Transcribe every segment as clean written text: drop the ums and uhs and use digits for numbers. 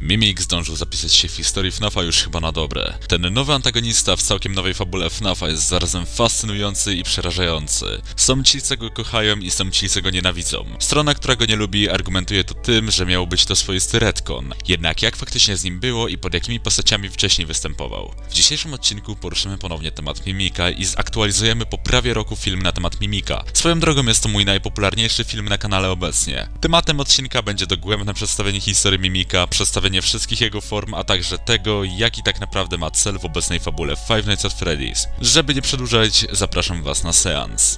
Mimik zdążył zapisać się w historii FNAF-a już chyba na dobre. Ten nowy antagonista w całkiem nowej fabule FNAF-a jest zarazem fascynujący i przerażający. Są ci, co go kochają i są ci, co go nienawidzą. Strona, która go nie lubi, argumentuje to tym, że miał być to swoisty retcon. Jednak jak faktycznie z nim było i pod jakimi postaciami wcześniej występował? W dzisiejszym odcinku poruszymy ponownie temat Mimika i zaktualizujemy po prawie roku film na temat Mimika. Swoją drogą jest to mój najpopularniejszy film na kanale obecnie. Tematem odcinka będzie dogłębne przedstawienie historii Mimika, przedstawienie wszystkich jego form, a także tego, jaki tak naprawdę ma cel w obecnej fabule Five Nights at Freddy's. Żeby nie przedłużać, zapraszam was na seans.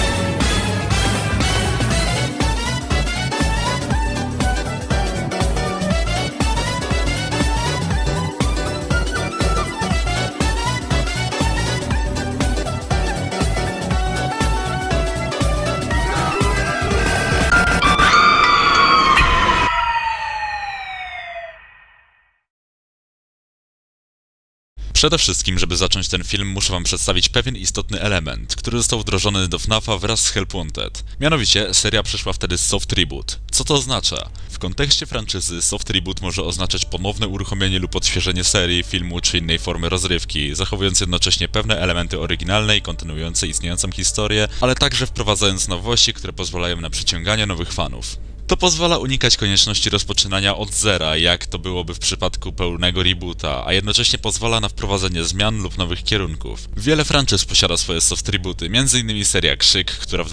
Przede wszystkim, żeby zacząć ten film, muszę wam przedstawić pewien istotny element, który został wdrożony do FNAF-a wraz z Help Wanted. Mianowicie, seria przeszła wtedy soft reboot. Co to oznacza? W kontekście franczyzy soft reboot może oznaczać ponowne uruchomienie lub odświeżenie serii, filmu czy innej formy rozrywki, zachowując jednocześnie pewne elementy oryginalne i kontynuujące istniejącą historię, ale także wprowadzając nowości, które pozwalają na przyciąganie nowych fanów. To pozwala unikać konieczności rozpoczynania od zera, jak to byłoby w przypadku pełnego reboota, a jednocześnie pozwala na wprowadzenie zmian lub nowych kierunków. Wiele franczyz posiada swoje soft rebooty, m.in. seria Krzyk, która w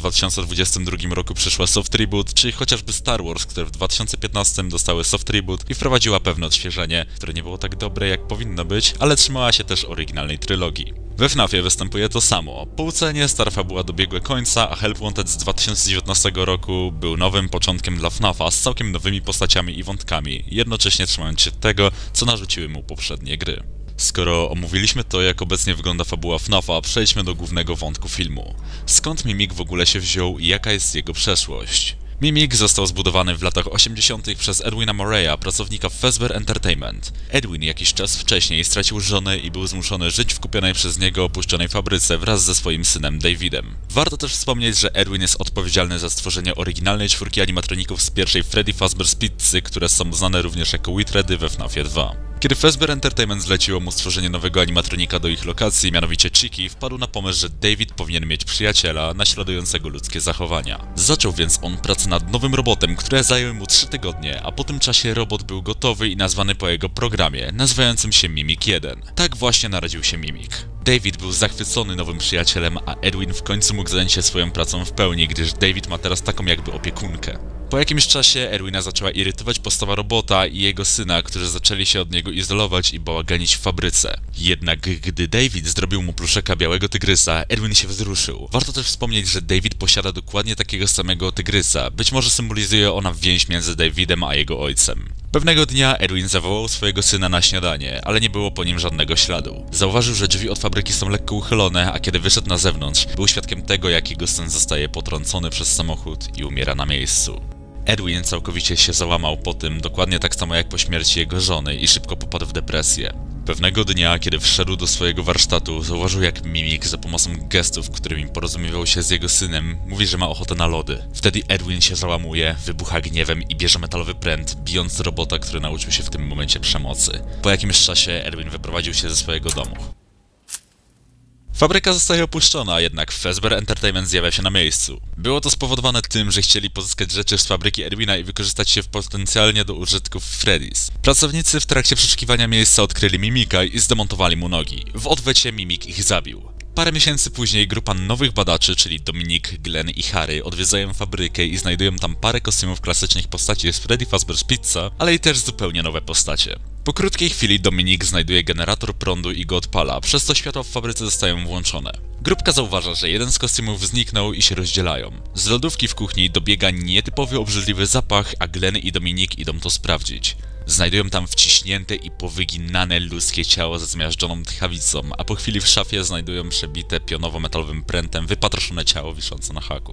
2022 roku przyszła soft reboot, czy chociażby Star Wars, które w 2015 dostały soft reboot i wprowadziła pewne odświeżenie, które nie było tak dobre jak powinno być, ale trzymała się też oryginalnej trylogii. We FNAF-ie występuje to samo. Po ucenie stara fabuła dobiegła końca, a Help Wanted z 2019 roku był nowym początkiem dla FNAF-a z całkiem nowymi postaciami i wątkami, jednocześnie trzymając się tego, co narzuciły mu poprzednie gry. Skoro omówiliśmy to, jak obecnie wygląda fabuła FNAF-a, przejdźmy do głównego wątku filmu. Skąd Mimik w ogóle się wziął i jaka jest jego przeszłość? Mimik został zbudowany w latach 80. przez Edwina Moreya, pracownika w Fazbear Entertainment. Edwin jakiś czas wcześniej stracił żonę i był zmuszony żyć w kupionej przez niego opuszczonej fabryce wraz ze swoim synem Davidem. Warto też wspomnieć, że Edwin jest odpowiedzialny za stworzenie oryginalnej czwórki animatroników z pierwszej Freddy Fazbear's Pizzy, które są znane również jako Witreddy we FNAF-ie 2. Kiedy Fazbear Entertainment zleciło mu stworzenie nowego animatronika do ich lokacji, mianowicie Chicky, wpadł na pomysł, że David powinien mieć przyjaciela naśladującego ludzkie zachowania. Zaczął więc on pracę nad nowym robotem, które zajęły mu 3 tygodnie, a po tym czasie robot był gotowy i nazwany po jego programie, nazywającym się Mimik 1. Tak właśnie narodził się Mimik. David był zachwycony nowym przyjacielem, a Edwin w końcu mógł zająć się swoją pracą w pełni, gdyż David ma teraz taką jakby opiekunkę. Po jakimś czasie Edwina zaczęła irytować postawa robota i jego syna, którzy zaczęli się od niego izolować i bałaganić w fabryce. Jednak gdy David zrobił mu pluszaka białego tygrysa, Edwin się wzruszył. Warto też wspomnieć, że David posiada dokładnie takiego samego tygrysa. Być może symbolizuje ona więź między Davidem a jego ojcem. Pewnego dnia Edwin zawołał swojego syna na śniadanie, ale nie było po nim żadnego śladu. Zauważył, że drzwi od fabryki są lekko uchylone, a kiedy wyszedł na zewnątrz, był świadkiem tego, jak jego syn zostaje potrącony przez samochód i umiera na miejscu. Edwin całkowicie się załamał po tym, dokładnie tak samo jak po śmierci jego żony i szybko popadł w depresję. Pewnego dnia, kiedy wszedł do swojego warsztatu, zauważył jak Mimik za pomocą gestów, którymi porozumiewał się z jego synem, mówi, że ma ochotę na lody. Wtedy Edwin się załamuje, wybucha gniewem i bierze metalowy pręt, bijąc robota, który nauczył się w tym momencie przemocy. Po jakimś czasie Edwin wyprowadził się ze swojego domu. Fabryka zostaje opuszczona, jednak Fazbear Entertainment zjawia się na miejscu. Było to spowodowane tym, że chcieli pozyskać rzeczy z fabryki Edwina i wykorzystać je potencjalnie do użytków Freddy's. Pracownicy w trakcie przeszukiwania miejsca odkryli Mimika i zdemontowali mu nogi. W odwecie Mimik ich zabił. Parę miesięcy później grupa nowych badaczy, czyli Dominik, Glenn i Harry, odwiedzają fabrykę i znajdują tam parę kostiumów klasycznych postaci z Freddy Fazbear's Pizza, ale i też zupełnie nowe postacie. Po krótkiej chwili Dominik znajduje generator prądu i go odpala, przez co światła w fabryce zostają włączone. Grupka zauważa, że jeden z kostiumów zniknął i się rozdzielają. Z lodówki w kuchni dobiega nietypowy obrzydliwy zapach, a Glenn i Dominik idą to sprawdzić. Znajdują tam wciśnięte i powyginane ludzkie ciało ze zmiażdżoną tchawicą, a po chwili w szafie znajdują przebite pionowo-metalowym prętem wypatroszone ciało wiszące na haku.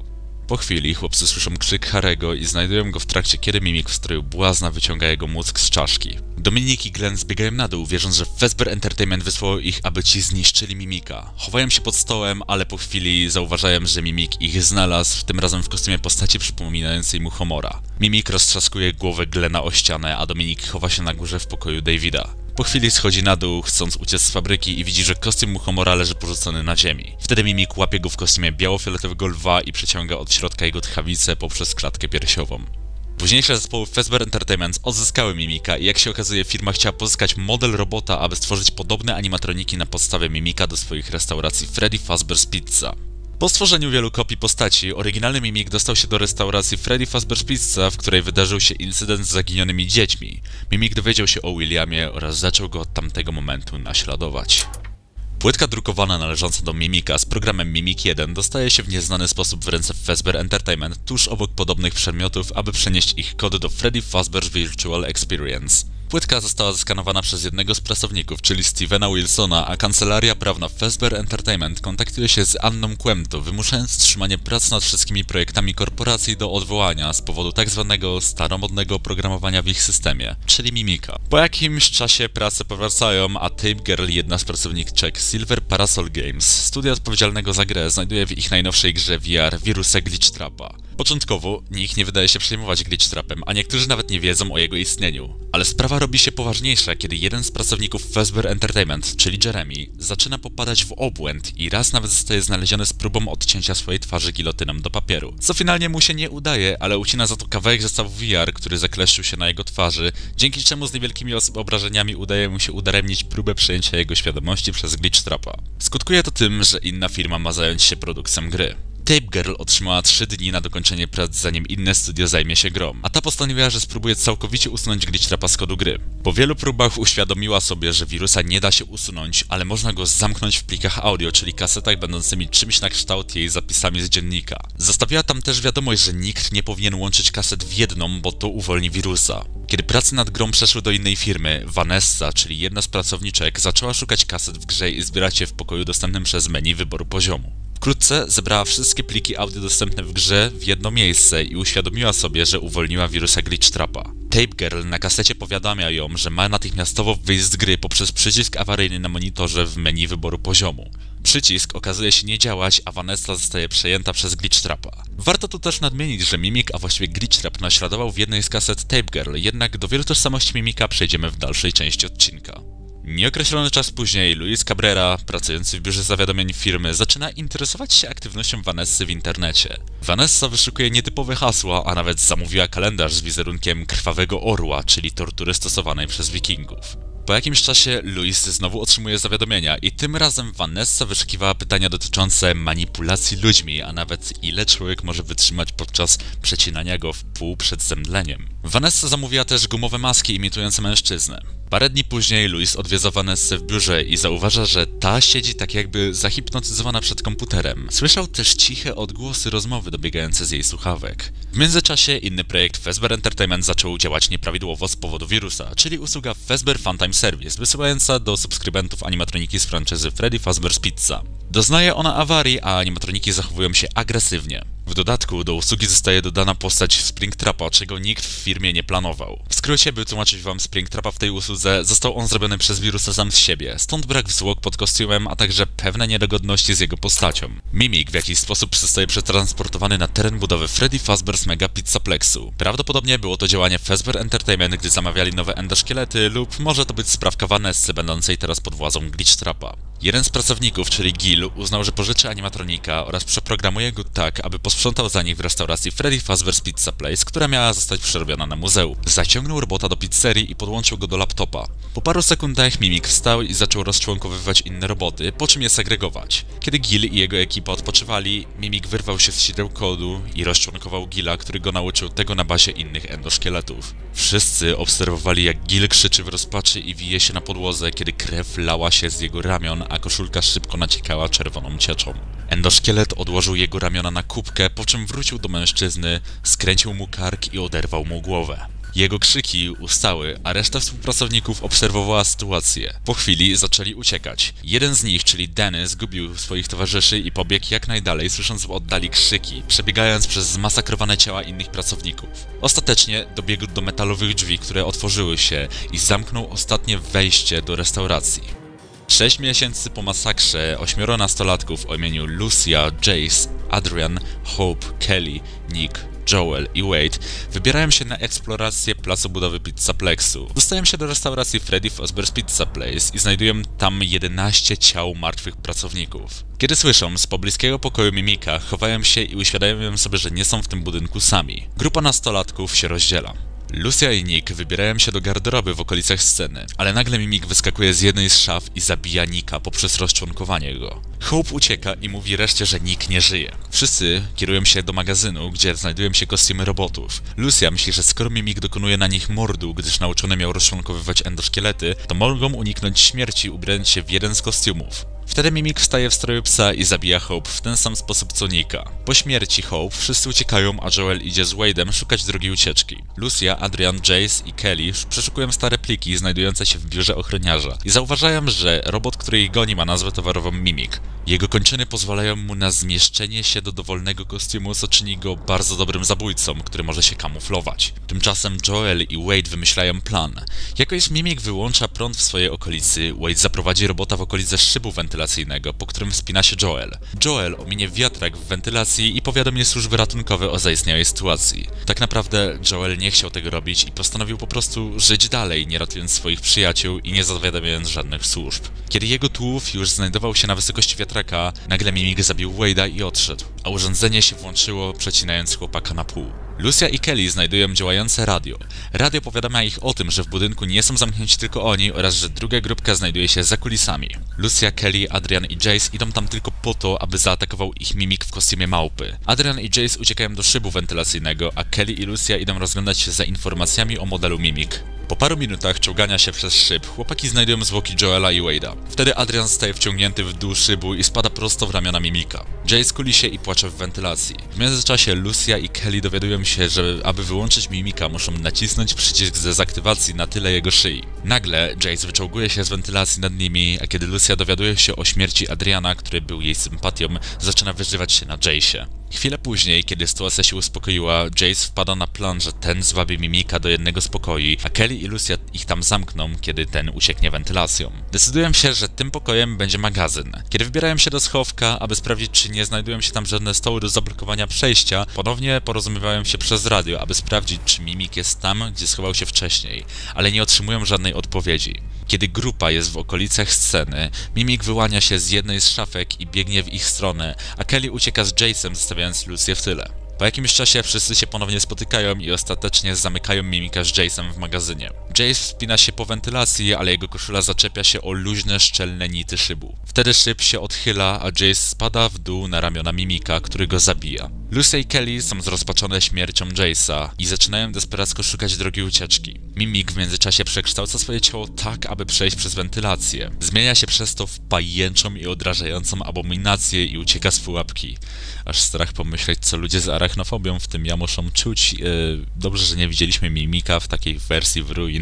Po chwili chłopcy słyszą krzyk Harego i znajdują go w trakcie, kiedy Mimik w stroju błazna wyciąga jego mózg z czaszki. Dominik i Glenn zbiegają na dół, wierząc, że Fazbear Entertainment wysłało ich, aby ci zniszczyli Mimika. Chowają się pod stołem, ale po chwili zauważają, że Mimik ich znalazł, tym razem w kostiumie postaci przypominającej mu Homora. Mimik roztrzaskuje głowę Glena o ścianę, a Dominik chowa się na górze w pokoju Davida. Po chwili schodzi na dół, chcąc uciec z fabryki i widzi, że kostium Muchomora leży porzucony na ziemi. Wtedy Mimik łapie go w kostiumie biało-fioletowego lwa i przeciąga od środka jego tchawicę poprzez klatkę piersiową. Późniejsze zespoły Fazbear Entertainment odzyskały Mimika i jak się okazuje firma chciała pozyskać model robota, aby stworzyć podobne animatroniki na podstawie Mimika do swoich restauracji Freddy Fazbear's Pizza. Po stworzeniu wielu kopii postaci, oryginalny Mimik dostał się do restauracji Freddy Fazbear's Pizza, w której wydarzył się incydent z zaginionymi dziećmi. Mimik dowiedział się o Williamie oraz zaczął go od tamtego momentu naśladować. Płytka drukowana należąca do Mimika z programem Mimik 1 dostaje się w nieznany sposób w ręce Fazbear Entertainment tuż obok podobnych przedmiotów, aby przenieść ich kody do Freddy Fazbear's Virtual Experience. Płytka została zeskanowana przez jednego z pracowników, czyli Stevena Wilsona, a kancelaria prawna Fazbear Entertainment kontaktuje się z Anną Quemto, wymuszając wstrzymanie prac nad wszystkimi projektami korporacji do odwołania z powodu tzw. staromodnego oprogramowania w ich systemie, czyli Mimika. Po jakimś czasie prace powracają, a Tape Girl, jedna z pracowniczek Silver Parasol Games, studia odpowiedzialnego za grę, znajduje w ich najnowszej grze VR wirusa Glitch Trapa. Początkowo nikt nie wydaje się przejmować Glitch Trapem, a niektórzy nawet nie wiedzą o jego istnieniu. Ale sprawa robi się poważniejsza, kiedy jeden z pracowników Fazbear Entertainment, czyli Jeremy, zaczyna popadać w obłęd i raz nawet zostaje znaleziony z próbą odcięcia swojej twarzy gilotyną do papieru. Co finalnie mu się nie udaje, ale ucina za to kawałek zestawu VR, który zakleszczył się na jego twarzy, dzięki czemu z niewielkimi obrażeniami udaje mu się udaremnić próbę przejęcia jego świadomości przez Glitch Trapa. Skutkuje to tym, że inna firma ma zająć się produkcją gry. Tape Girl otrzymała 3 dni na dokończenie prac, zanim inne studio zajmie się grą, a ta postanowiła, że spróbuje całkowicie usunąć Glitch Trapa z kodu gry. Po wielu próbach uświadomiła sobie, że wirusa nie da się usunąć, ale można go zamknąć w plikach audio, czyli kasetach będącymi czymś na kształt jej zapisami z dziennika. Zostawiła tam też wiadomość, że nikt nie powinien łączyć kaset w jedną, bo to uwolni wirusa. Kiedy prace nad grą przeszły do innej firmy, Vanessa, czyli jedna z pracowniczek, zaczęła szukać kaset w grze i zbierać je w pokoju dostępnym przez menu wyboru poziomu. Wkrótce zebrała wszystkie pliki audio dostępne w grze w jedno miejsce i uświadomiła sobie, że uwolniła wirusa Glitch Trapa. Tape Girl na kasecie powiadamia ją, że ma natychmiastowo wyjść z gry poprzez przycisk awaryjny na monitorze w menu wyboru poziomu. Przycisk okazuje się nie działać, a Vanessa zostaje przejęta przez Glitch Trapa. Warto tu też nadmienić, że Mimik, a właściwie Glitch Trap naśladował w jednej z kaset Tape Girl, jednak do wielu tożsamości Mimika przejdziemy w dalszej części odcinka. Nieokreślony czas później Luis Cabrera, pracujący w biurze zawiadomień firmy, zaczyna interesować się aktywnością Vanessy w internecie. Vanessa wyszukuje nietypowe hasła, a nawet zamówiła kalendarz z wizerunkiem krwawego orła, czyli tortury stosowanej przez wikingów. Po jakimś czasie Luis znowu otrzymuje zawiadomienia i tym razem Vanessa wyszukiwała pytania dotyczące manipulacji ludźmi, a nawet ile człowiek może wytrzymać podczas przecinania go w pół przed zemdleniem. Vanessa zamówiła też gumowe maski imitujące mężczyznę. Parę dni później Luis odwiedza Vanessę w biurze i zauważa, że ta siedzi tak jakby zahipnotyzowana przed komputerem. Słyszał też ciche odgłosy rozmowy dobiegające z jej słuchawek. W międzyczasie inny projekt Fazbear Entertainment zaczął działać nieprawidłowo z powodu wirusa, czyli usługa Fazbear Funtime Service, wysyłająca do subskrybentów animatroniki z franczyzy Freddy Fazbear's Pizza. Doznaje ona awarii, a animatroniki zachowują się agresywnie. W dodatku do usługi zostaje dodana postać Springtrapa, czego nikt w firmie nie planował. W skrócie, by tłumaczyć wam Springtrapa w tej usłudze, został on zrobiony przez wirusa sam z siebie, stąd brak zwłok pod kostiumem, a także pewne niedogodności z jego postacią. Mimik w jakiś sposób zostaje przetransportowany na teren budowy Freddy Fazbear's Mega Pizzaplexu. Prawdopodobnie było to działanie Fazbear Entertainment, gdy zamawiali nowe endoszkielety, lub może to być sprawka Vanessy, będącej teraz pod władzą Glitch Trapa. Jeden z pracowników, czyli Gil, uznał, że pożyczy animatronika oraz przeprogramuje go tak, aby posprzątał za nich w restauracji Freddy Fazbear's Pizza Place, która miała zostać przerobiona na muzeum. Zaciągnął robota do pizzerii i podłączył go do laptopa. Po paru sekundach Mimik wstał i zaczął rozczłonkowywać inne roboty, po czym je segregować. Kiedy Gil i jego ekipa odpoczywali, Mimik wyrwał się z sideł kodu i rozczłonkował Gila, który go nauczył tego na bazie innych endoszkieletów. Wszyscy obserwowali, jak Gil krzyczy w rozpaczy i wije się na podłodze, kiedy krew lała się z jego ramion, a koszulka szybko naciekała czerwoną cieczą. Endoszkielet odłożył jego ramiona na kubkę, po czym wrócił do mężczyzny, skręcił mu kark i oderwał mu głowę. Jego krzyki ustały, a reszta współpracowników obserwowała sytuację. Po chwili zaczęli uciekać. Jeden z nich, czyli Danny, zgubił swoich towarzyszy i pobiegł jak najdalej, słysząc w oddali krzyki, przebiegając przez zmasakrowane ciała innych pracowników. Ostatecznie dobiegł do metalowych drzwi, które otworzyły się i zamknął ostatnie wejście do restauracji. 6 miesięcy po masakrze 8 nastolatków o imieniu Lucia, Jace, Adrian, Hope, Kelly, Nick, Joel i Wade wybierają się na eksplorację placu budowy Pizzaplexu. Dostają się do restauracji Freddy Fazbear's Pizza Place i znajdują tam 11 ciał martwych pracowników. Kiedy słyszą z pobliskiego pokoju Mimika, chowają się i uświadamiają sobie, że nie są w tym budynku sami. Grupa nastolatków się rozdziela. Lucia i Nick wybierają się do garderoby w okolicach sceny, ale nagle Mimik wyskakuje z jednej z szaf i zabija Nicka poprzez rozczłonkowanie go. Hope ucieka i mówi reszcie, że Nick nie żyje. Wszyscy kierują się do magazynu, gdzie znajdują się kostiumy robotów. Lucia myśli, że skoro Mimik dokonuje na nich mordu, gdyż nauczony miał rozczłonkowywać endoszkielety, to mogą uniknąć śmierci ubierając się w jeden z kostiumów. Wtedy Mimik wstaje w stroju psa i zabija Hope w ten sam sposób co Nicka. Po śmierci Hope wszyscy uciekają, a Joel idzie z Wade'em szukać drogi ucieczki. Lucia, Adrian, Jace i Kelly przeszukują stare pliki znajdujące się w biurze ochroniarza i zauważają, że robot, który ich goni, ma nazwę towarową Mimik. Jego kończyny pozwalają mu na zmieszczenie się do dowolnego kostiumu, co czyni go bardzo dobrym zabójcą, który może się kamuflować. Tymczasem Joel i Wade wymyślają plan. Jako iż Mimik wyłącza prąd w swojej okolicy, Wade zaprowadzi robota w okolice szybu wentylacyjnego, po którym wspina się Joel. Joel ominie wiatrak w wentylacji i powiadomi służby ratunkowe o zaistniałej sytuacji. Tak naprawdę Joel nie chciał tego robić i postanowił po prostu żyć dalej, nie ratując swoich przyjaciół i nie zawiadamiając żadnych służb. Kiedy jego tułów już znajdował się na wysokości wiatraka, nagle Mimik zabił Wade'a i odszedł, a urządzenie się włączyło, przecinając chłopaka na pół. Lucia i Kelly znajdują działające radio. Radio powiadamia ich o tym, że w budynku nie są zamknięci tylko oni oraz że druga grupka znajduje się za kulisami. Lucia, Kelly, Adrian i Jace idą tam tylko po to, aby zaatakował ich Mimik w kostiumie małpy. Adrian i Jace uciekają do szybu wentylacyjnego, a Kelly i Lucia idą rozglądać się za informacjami o modelu Mimik. Po paru minutach czołgania się przez szyb, chłopaki znajdują zwłoki Joela i Wade'a. Wtedy Adrian zostaje wciągnięty w dół szybu i spada prosto w ramiona Mimika. Jace kuli się i płacze w wentylacji. W międzyczasie Lucia i Kelly dowiadują się, że aby wyłączyć Mimika, muszą nacisnąć przycisk dezaktywacji na tyle jego szyi. Nagle Jace wyczołguje się z wentylacji nad nimi, a kiedy Lucia dowiaduje się o śmierci Adriana, który był jej sympatią, zaczyna wyżywać się na Jace'ie. Chwilę później, kiedy sytuacja się uspokoiła, Jace wpada na plan, że ten zwabi Mimika do jednego z pokoi, a Kelly i Lucia ich tam zamkną, kiedy ten ucieknie wentylacją. Decydują się, że tym pokojem będzie magazyn. Kiedy wybierają się do schowka, aby sprawdzić, czy nie znajdują się tam żadne stoły do zablokowania przejścia, ponownie porozumiewają się przez radio, aby sprawdzić, czy Mimik jest tam, gdzie schował się wcześniej, ale nie otrzymują żadnej odpowiedzi. Kiedy grupa jest w okolicach sceny, Mimik wyłania się z jednej z szafek i biegnie w ich stronę, a Kelly ucieka z Jace'em, zostawiając Lucię w tyle. Po jakimś czasie wszyscy się ponownie spotykają i ostatecznie zamykają Mimika z Jace'em w magazynie. Jace wspina się po wentylacji, ale jego koszula zaczepia się o luźne, szczelne nity szybu. Wtedy szyb się odchyla, a Jace spada w dół na ramiona Mimika, który go zabija. Lucia i Kelly są zrozpaczone śmiercią Jace'a i zaczynają desperacko szukać drogi ucieczki. Mimik w międzyczasie przekształca swoje ciało tak, aby przejść przez wentylację. Zmienia się przez to w pajęczą i odrażającą abominację i ucieka z pułapki. Aż strach pomyśleć, co ludzie z arachnofobią, w tym ja, muszą czuć. Dobrze, że nie widzieliśmy Mimika w takiej wersji w Ruin,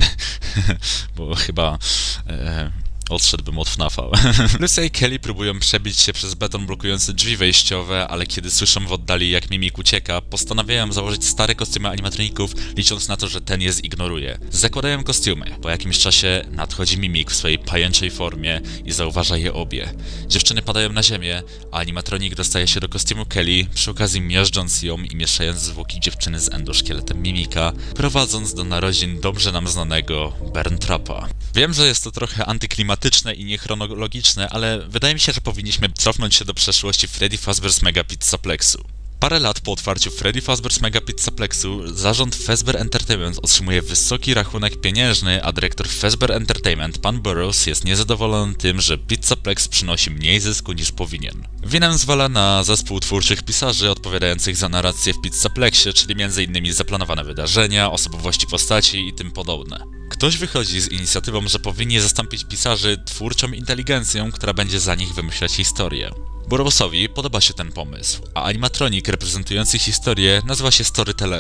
bo chyba odszedłbym od FNAF-a. Lucia i Kelly próbują przebić się przez beton blokujący drzwi wejściowe, ale kiedy słyszą w oddali, jak Mimik ucieka, postanawiają założyć stare kostiumy animatroników, licząc na to, że ten je zignoruje. Zakładają kostiumy. Po jakimś czasie nadchodzi Mimik w swojej pajęczej formie i zauważa je obie. Dziewczyny padają na ziemię, a animatronik dostaje się do kostiumu Kelly, przy okazji miażdżąc ją i mieszając zwłoki dziewczyny z endoszkieletem Mimika, prowadząc do narodzin dobrze nam znanego Berntrapa. Wiem, że jest to trochę antyklimatyczne i niechronologiczne, ale wydaje mi się, że powinniśmy cofnąć się do przeszłości Freddy Fazbear's Mega Pizzaplexu. Parę lat po otwarciu Freddy Fazbear's Mega Pizzaplexu zarząd Fazbear Entertainment otrzymuje wysoki rachunek pieniężny, a dyrektor Fazbear Entertainment, pan Burroughs, jest niezadowolony tym, że Pizzaplex przynosi mniej zysku niż powinien. Winę zwala na zespół twórczych pisarzy odpowiadających za narrację w Pizzaplexie, czyli m.in. zaplanowane wydarzenia, osobowości postaci i tym podobne. Ktoś wychodzi z inicjatywą, że powinni zastąpić pisarzy twórczą inteligencją, która będzie za nich wymyślać historię. Burroughsowi podoba się ten pomysł, a animatronik reprezentujący historię nazywa się storytellerem.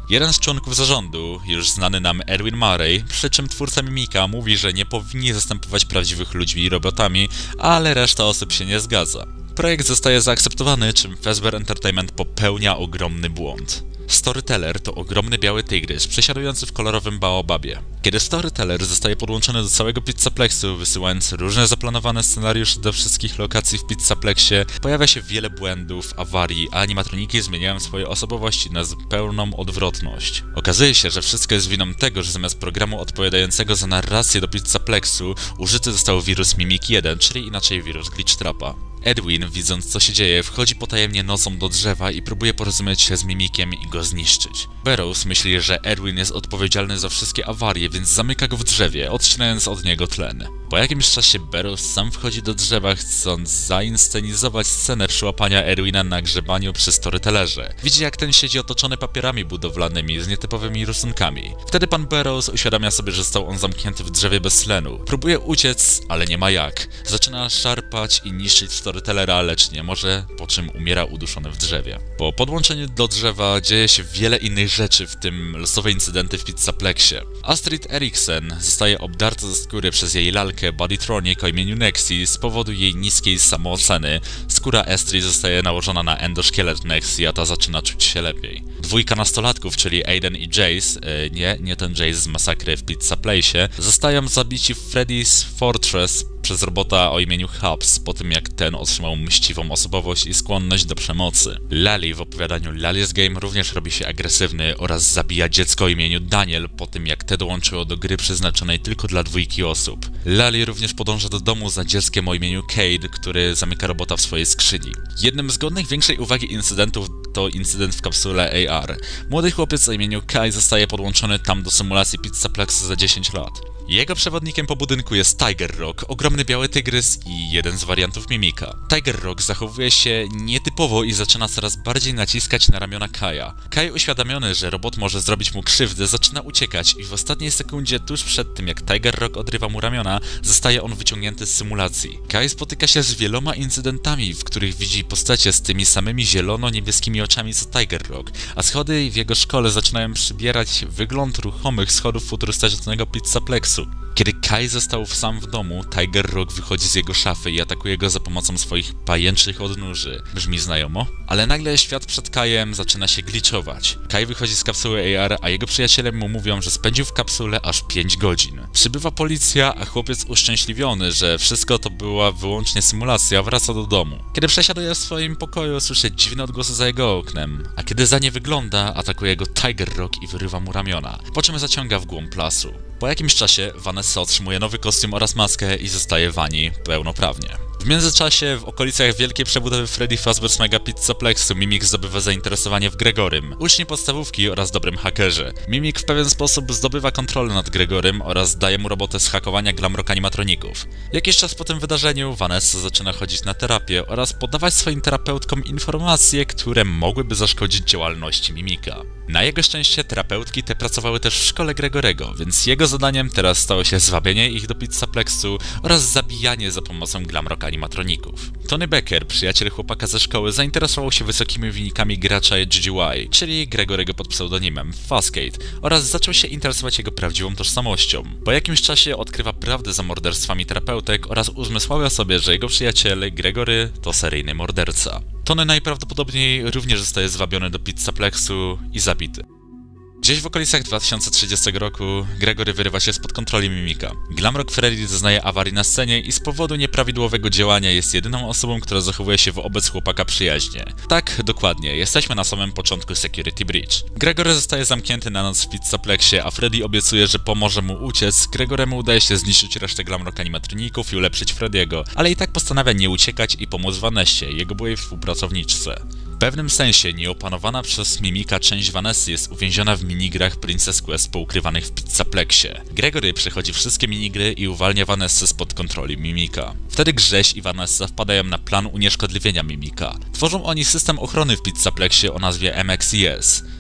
Jeden z członków zarządu, już znany nam Erwin Murray, przy czym twórca Mimika mówi, że nie powinni zastępować prawdziwych ludźmi i robotami, ale reszta osób się nie zgadza. Projekt zostaje zaakceptowany, czym Fazbear Entertainment popełnia ogromny błąd. Storyteller to ogromny biały tygrys przesiadujący w kolorowym baobabie. Kiedy Storyteller zostaje podłączony do całego Pizzaplexu, wysyłając różne zaplanowane scenariusze do wszystkich lokacji w Pizzaplexie, pojawia się wiele błędów, awarii, a animatroniki zmieniają swoje osobowości na zupełną odwrotność. Okazuje się, że wszystko jest winą tego, że zamiast programu odpowiadającego za narrację do Pizzaplexu, użyty został wirus Mimic 1, czyli inaczej wirus Glitchtrapa. Edwin, widząc co się dzieje, wchodzi potajemnie nocą do drzewa i próbuje porozumieć się z Mimikiem i go zniszczyć. Burroughs myśli, że Edwin jest odpowiedzialny za wszystkie awarie, więc zamyka go w drzewie, odcinając od niego tlen. Po jakimś czasie Burroughs sam wchodzi do drzewa, chcąc zainscenizować scenę przyłapania Edwina na grzebaniu przy Storytellerze. Widzi, jak ten siedzi otoczony papierami budowlanymi z nietypowymi rysunkami. Wtedy pan Burroughs uświadamia sobie, że został on zamknięty w drzewie bez tlenu. Próbuje uciec, ale nie ma jak. Zaczyna szarpać i niszczyć Storytellera, lecz nie może, po czym umiera uduszony w drzewie. Po podłączeniu do drzewa dzieje się wiele innych rzeczy, w tym losowe incydenty w Pizzaplexie. Astrid Eriksen zostaje obdarta ze skóry przez jej lalkę Bodytronic o imieniu Nexi z powodu jej niskiej samooceny. Skóra Astrid zostaje nałożona na endoszkielet Nexi, a ta zaczyna czuć się lepiej. Dwójka nastolatków, czyli Aiden i Jace, nie ten Jace z masakry w Pizzaplace, zostają zabici w Freddy's Fortress przez robota o imieniu Hubs, po tym jak ten otrzymał mściwą osobowość i skłonność do przemocy. Lali w opowiadaniu Lali's Game również robi się agresywny oraz zabija dziecko o imieniu Daniel, po tym jak te dołączyło do gry przeznaczonej tylko dla 2 osób. Lali również podąża do domu za dzieckiem o imieniu Cade, który zamyka robota w swojej skrzyni. Jednym z godnych większej uwagi incydentów to incydent w kapsule AR. Młody chłopiec o imieniu Kai zostaje podłączony tam do symulacji Pizzaplexa za 10 lat. Jego przewodnikiem po budynku jest Tiger Rock, ogromny biały tygrys i jeden z wariantów Mimika. Tiger Rock zachowuje się nietypowo i zaczyna coraz bardziej naciskać na ramiona Kaja. Kai, uświadomiony, że robot może zrobić mu krzywdę, zaczyna uciekać i w ostatniej sekundzie, tuż przed tym jak Tiger Rock odrywa mu ramiona, zostaje on wyciągnięty z symulacji. Kai spotyka się z wieloma incydentami, w których widzi postacie z tymi samymi zielono-niebieskimi oczami co Tiger Rock, a schody w jego szkole zaczynają przybierać wygląd ruchomych schodów futurystycznego Pizzaplexu. Kiedy Kai został sam w domu, Tiger Rock wychodzi z jego szafy i atakuje go za pomocą swoich pajęczych odnóży. Brzmi znajomo? Ale nagle świat przed Kajem zaczyna się glitchować. Kai wychodzi z kapsuły AR, a jego przyjaciele mu mówią, że spędził w kapsule aż 5 godzin. Przybywa policja, a chłopiec uszczęśliwiony, że wszystko to była wyłącznie symulacja, wraca do domu. Kiedy przesiaduje w swoim pokoju, słyszy dziwne odgłosy za jego oknem, a kiedy za nie wygląda, atakuje go Tiger Rock i wyrywa mu ramiona, po czym zaciąga w głąb lasu. Po jakimś czasie Vanessa otrzymuje nowy kostium oraz maskę i zostaje w Ani pełnoprawnie. W międzyczasie w okolicach wielkiej przebudowy Freddy Fazbear's Mega Pizzaplexu Mimik zdobywa zainteresowanie w Gregorym, uczniu podstawówki oraz dobrym hakerze. Mimik w pewien sposób zdobywa kontrolę nad Gregorym oraz daje mu robotę z hakowania glamrock animatroników. Jakiś czas po tym wydarzeniu Vanessa zaczyna chodzić na terapię oraz podawać swoim terapeutkom informacje, które mogłyby zaszkodzić działalności Mimika. Na jego szczęście terapeutki te pracowały też w szkole Gregorego, więc jego zadaniem teraz stało się zwabienie ich do Pizzaplexu oraz zabijanie za pomocą glamrock animatroników. Tony Becker, przyjaciel chłopaka ze szkoły, zainteresował się wysokimi wynikami gracza GGY, czyli Gregorego pod pseudonimem Fuzcade, oraz zaczął się interesować jego prawdziwą tożsamością. Po jakimś czasie odkrywa prawdę za morderstwami terapeutek oraz uzmysławia sobie, że jego przyjaciel Gregory to seryjny morderca. Tony najprawdopodobniej również zostaje zwabiony do Pizzaplexu i zabity. Gdzieś w okolicach 2030 roku Gregory wyrywa się spod kontroli Mimika. Glamrock Freddy doznaje awarii na scenie i z powodu nieprawidłowego działania jest jedyną osobą, która zachowuje się wobec chłopaka przyjaźnie. Tak, dokładnie, jesteśmy na samym początku Security Breach. Gregory zostaje zamknięty na noc w Pizzaplexie, a Freddy obiecuje, że pomoże mu uciec. Gregoremu udaje się zniszczyć resztę glamrock animatroników i ulepszyć Freddy'ego, ale i tak postanawia nie uciekać i pomóc Vanessie, jego byłej współpracowniczce. W pewnym sensie nieopanowana przez Mimika część Vanessy jest uwięziona w minigrach Princess Quest poukrywanych w Pizzaplexie. Gregory przechodzi wszystkie minigry i uwalnia Vanessę spod kontroli Mimika. Wtedy Grześ i Vanessa wpadają na plan unieszkodliwienia Mimika. Tworzą oni system ochrony w Pizzaplexie o nazwie MXES.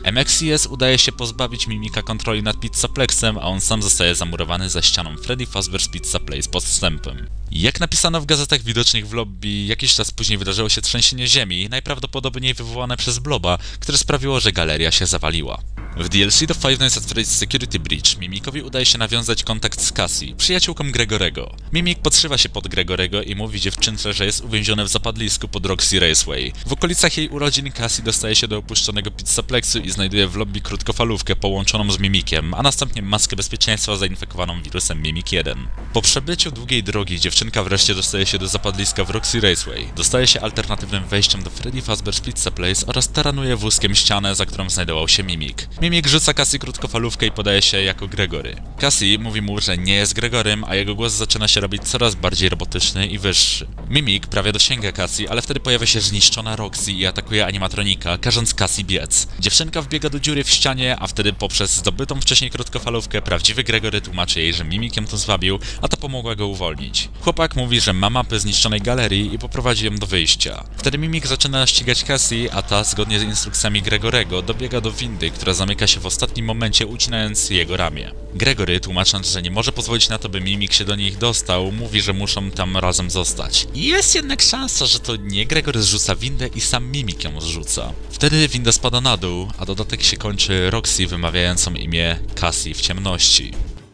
MXCS udaje się pozbawić Mimika kontroli nad Pizzaplexem, a on sam zostaje zamurowany za ścianą Freddy Fazbear's Pizza Place podstępem. Jak napisano w gazetach widocznych w lobby, jakiś czas później wydarzyło się trzęsienie ziemi, najprawdopodobniej wywołane przez Bloba, które sprawiło, że galeria się zawaliła. W DLC do Five Nights at Freddy's Security Breach Mimikowi udaje się nawiązać kontakt z Cassie, przyjaciółką Gregorego. Mimik podszywa się pod Gregorego i mówi dziewczynce, że jest uwięziony w zapadlisku pod Roxy Raceway. W okolicach jej urodzin Cassie dostaje się do opuszczonego Pizzaplexu i znajduje w lobby krótkofalówkę połączoną z Mimikiem, a następnie maskę bezpieczeństwa zainfekowaną wirusem Mimik 1. Po przebyciu długiej drogi dziewczynka wreszcie dostaje się do zapadliska w Roxy Raceway. Dostaje się alternatywnym wejściem do Freddy Fazbear's Pizza Place oraz taranuje wózkiem ścianę, za którą znajdował się Mimik. Mimik rzuca Cassie krótkofalówkę i podaje się jako Gregory. Cassie mówi mu, że nie jest Gregorym, a jego głos zaczyna się robić coraz bardziej robotyczny i wyższy. Mimik prawie dosięga Cassie, ale wtedy pojawia się zniszczona Roxy i atakuje animatronika, każąc Cassie biec. Dziewczynka wbiega do dziury w ścianie, a wtedy poprzez zdobytą wcześniej krótkofalówkę prawdziwy Gregory tłumaczy jej, że Mimik ją tu zwabił, a ta pomogła go uwolnić. Chłopak mówi, że ma mapę zniszczonej galerii i poprowadzi ją do wyjścia. Wtedy Mimik zaczyna ścigać Cassie, a ta, zgodnie z instrukcjami Gregorego, dobiega do windy, która zamyka się w ostatnim momencie, ucinając jego ramię. Gregory, tłumacząc, że nie może pozwolić na to, by Mimik się do nich dostał, mówi, że muszą tam razem zostać. Jest jednak szansa, że to nie Gregory zrzuca windę i sam Mimik ją zrzuca. Wtedy winda spada na dół, a dodatek się kończy Roxy wymawiającą imię Cassie w ciemności.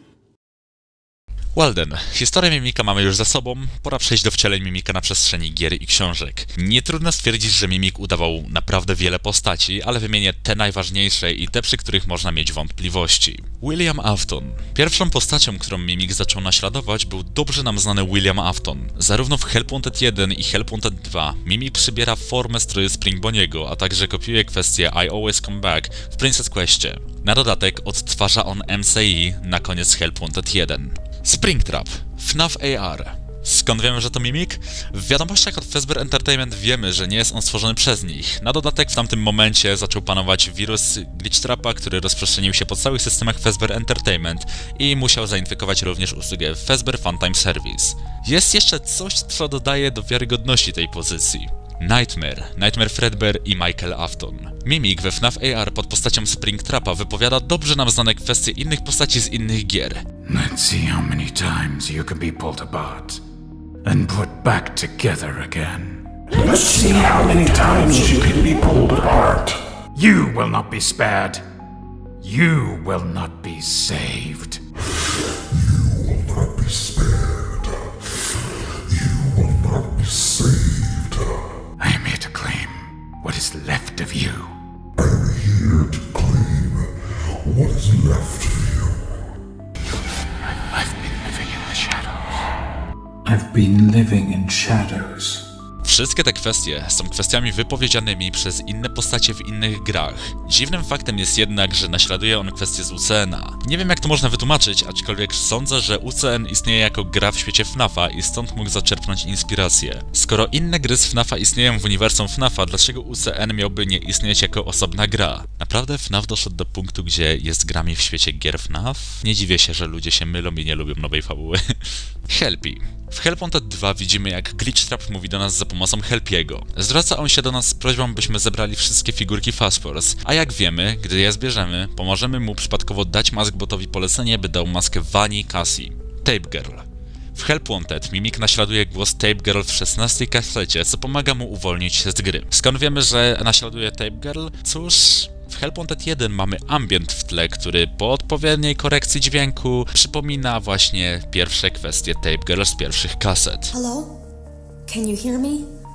Walden. Historię Mimika mamy już za sobą, pora przejść do wcieleń Mimika na przestrzeni gier i książek. Nie trudno stwierdzić, że Mimik udawał naprawdę wiele postaci, ale wymienię te najważniejsze i te, przy których można mieć wątpliwości. William Afton. Pierwszą postacią, którą Mimik zaczął naśladować, był dobrze nam znany William Afton. Zarówno w Help Wanted 1 i Help Wanted 2 Mimik przybiera formę stroju Spring Bonniego, a także kopiuje kwestię I Always Come Back w Princess Questie. Na dodatek odtwarza on MCI na koniec Help Wanted 1. Springtrap, FNAF AR. Skąd wiemy, że to Mimik? W wiadomościach od Fazbear Entertainment wiemy, że nie jest on stworzony przez nich. Na dodatek w tamtym momencie zaczął panować wirus Glitchtrapa, który rozprzestrzenił się po całych systemach Fazbear Entertainment i musiał zainfekować również usługę Fazbear Funtime Service. Jest jeszcze coś, co dodaje do wiarygodności tej pozycji. Nightmare Fredbear i Michael Afton. Mimik we FNAF AR pod postacią Springtrapa wypowiada dobrze nam znane kwestie innych postaci z innych gier. Let's see how many times you can be pulled apart and put back together again. Let's see how many times you can be pulled apart. You will not be spared. You will not be saved. You will not be spared. You will not be saved. I am here to claim what is left of you. I'm here to claim what is left of you. I've been living in the shadows. I've been living in shadows. Wszystkie te kwestie są kwestiami wypowiedzianymi przez inne postacie w innych grach. Dziwnym faktem jest jednak, że naśladuje on kwestie z UCN-a. Nie wiem, jak to można wytłumaczyć, aczkolwiek sądzę, że UCN istnieje jako gra w świecie FNAF-a i stąd mógł zaczerpnąć inspirację. Skoro inne gry z FNAF-a istnieją w uniwersum FNAF-a, dlaczego UCN miałby nie istnieć jako osobna gra? Naprawdę FNAF doszedł do punktu, gdzie jest grami w świecie gier FNAF? Nie dziwię się, że ludzie się mylą i nie lubią nowej fabuły. Helpy. W Help Wanted 2 widzimy, jak Glitchtrap mówi do nas za pomocą Helpiego. Zwraca on się do nas z prośbą, byśmy zebrali wszystkie figurki Fast Force, a jak wiemy, gdy je zbierzemy, pomożemy mu przypadkowo dać Maskbotowi polecenie, by dał maskę Vani Cassie. Tape Girl. W Help Wanted Mimik naśladuje głos Tape Girl w 16 kasecie, co pomaga mu uwolnić się z gry. Skąd wiemy, że naśladuje Tape Girl? Cóż... W Help Wanted 1 mamy ambient w tle, który po odpowiedniej korekcji dźwięku przypomina właśnie pierwsze kwestie Tape Girl z pierwszych kaset. Hello? Can you hear me?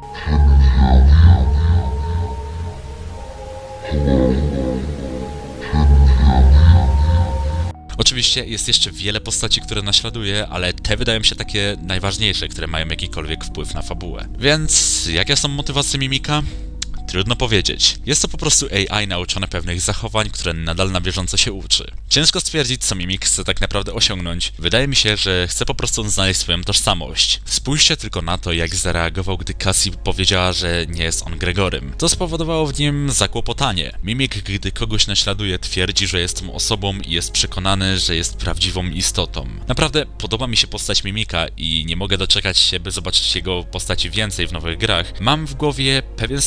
Oczywiście jest jeszcze wiele postaci, które naśladuje, ale te wydają się takie najważniejsze, które mają jakikolwiek wpływ na fabułę. Więc jakie są motywacje Mimika? Trudno powiedzieć. Jest to po prostu AI nauczone pewnych zachowań, które nadal na bieżąco się uczy. Ciężko stwierdzić, co Mimik chce tak naprawdę osiągnąć. Wydaje mi się, że chce po prostu znaleźć swoją tożsamość. Spójrzcie tylko na to, jak zareagował, gdy Cassie powiedziała, że nie jest on Gregorym. To spowodowało w nim zakłopotanie. Mimik, gdy kogoś naśladuje, twierdzi, że jest tą osobą i jest przekonany, że jest prawdziwą istotą. Naprawdę podoba mi się postać Mimika i nie mogę doczekać się, by zobaczyć jego postaci więcej w nowych grach. Mam w głowie pewien scenariusz do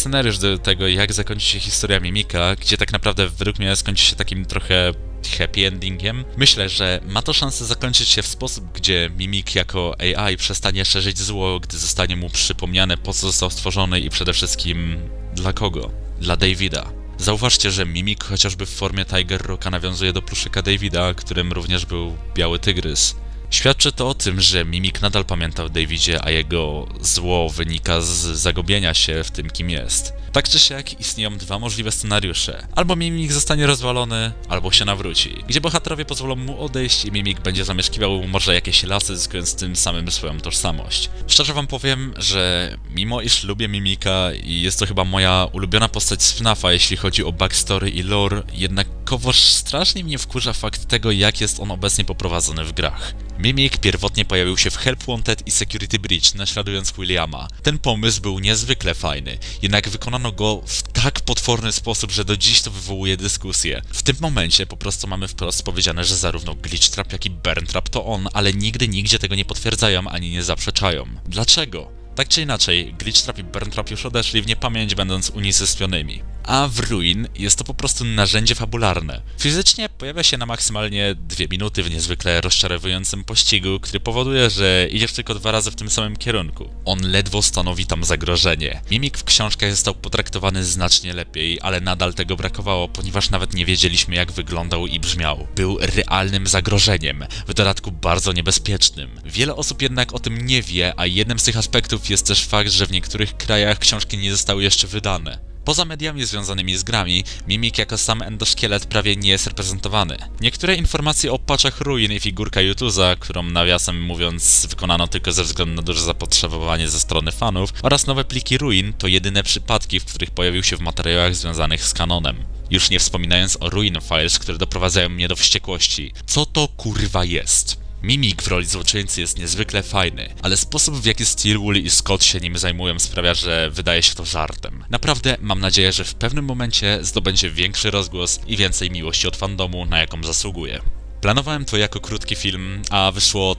tego, jak zakończy się historia Mimika, gdzie tak naprawdę według mnie skończy się takim trochę happy endingiem. Myślę, że ma to szansę zakończyć się w sposób, gdzie Mimik jako AI przestanie szerzyć zło, gdy zostanie mu przypomniane, po co został stworzony i przede wszystkim dla kogo? Dla Davida. Zauważcie, że Mimik chociażby w formie Tiger Rocka nawiązuje do pluszyka Davida, którym również był biały tygrys. Świadczy to o tym, że Mimik nadal pamięta o Davidzie, a jego zło wynika z zagubienia się w tym, kim jest. Tak czy siak istnieją dwa możliwe scenariusze. Albo Mimik zostanie rozwalony, albo się nawróci, gdzie bohaterowie pozwolą mu odejść i Mimik będzie zamieszkiwał może jakieś lasy, zyskując tym samym swoją tożsamość. Szczerze wam powiem, że mimo iż lubię Mimika i jest to chyba moja ulubiona postać z FNAF-a, jeśli chodzi o backstory i lore, jednakowoż strasznie mnie wkurza fakt tego, jak jest on obecnie poprowadzony w grach. Mimik pierwotnie pojawił się w Help Wanted i Security Breach, naśladując Williama. Ten pomysł był niezwykle fajny, jednak wykonano go w tak potworny sposób, że do dziś to wywołuje dyskusję. W tym momencie po prostu mamy wprost powiedziane, że zarówno Glitch Trap, jak i Burn Trap to on, ale nigdy nigdzie tego nie potwierdzają ani nie zaprzeczają. Dlaczego? Tak czy inaczej, Glitch Trap i Burn Trap już odeszli w niepamięć, będąc unicestwionymi. A w Ruin jest to po prostu narzędzie fabularne. Fizycznie pojawia się na maksymalnie 2 minuty w niezwykle rozczarowującym pościgu, który powoduje, że idziesz tylko 2 razy w tym samym kierunku. On ledwo stanowi tam zagrożenie. Mimik w książkach został potraktowany znacznie lepiej, ale nadal tego brakowało, ponieważ nawet nie wiedzieliśmy, jak wyglądał i brzmiał. Był realnym zagrożeniem, w dodatku bardzo niebezpiecznym. Wiele osób jednak o tym nie wie, a jednym z tych aspektów jest też fakt, że w niektórych krajach książki nie zostały jeszcze wydane. Poza mediami związanymi z grami, Mimik jako sam endoszkielet prawie nie jest reprezentowany. Niektóre informacje o patchach Ruin i figurka Yutuza, którą nawiasem mówiąc wykonano tylko ze względu na duże zapotrzebowanie ze strony fanów, oraz nowe pliki Ruin to jedyne przypadki, w których pojawił się w materiałach związanych z kanonem. Już nie wspominając o Ruin Files, które doprowadzają mnie do wściekłości. Co to kurwa jest? Mimik w roli złoczyńcy jest niezwykle fajny, ale sposób, w jaki Steelwool i Scott się nim zajmują, sprawia, że wydaje się to żartem. Naprawdę mam nadzieję, że w pewnym momencie zdobędzie większy rozgłos i więcej miłości od fandomu, na jaką zasługuje. Planowałem to jako krótki film, a wyszło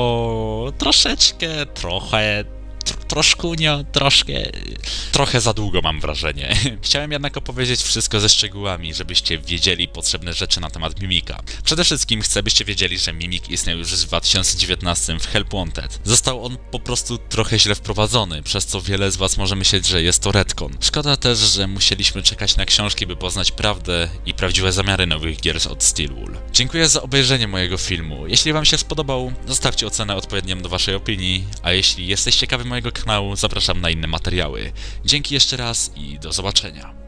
trochę za długo, mam wrażenie. Chciałem jednak opowiedzieć wszystko ze szczegółami, żebyście wiedzieli potrzebne rzeczy na temat Mimika. Przede wszystkim chcę, byście wiedzieli, że Mimik istniał już w 2019 w Help Wanted. Został on po prostu trochę źle wprowadzony, przez co wiele z was może myśleć, że jest to retcon. Szkoda też, że musieliśmy czekać na książki, by poznać prawdę i prawdziwe zamiary nowych gier od Steelwool. Dziękuję za obejrzenie mojego filmu. Jeśli wam się spodobał, zostawcie ocenę odpowiednią do waszej opinii, a jeśli jesteś ciekawy mojego kanału, zapraszam na inne materiały. Dzięki jeszcze raz i do zobaczenia.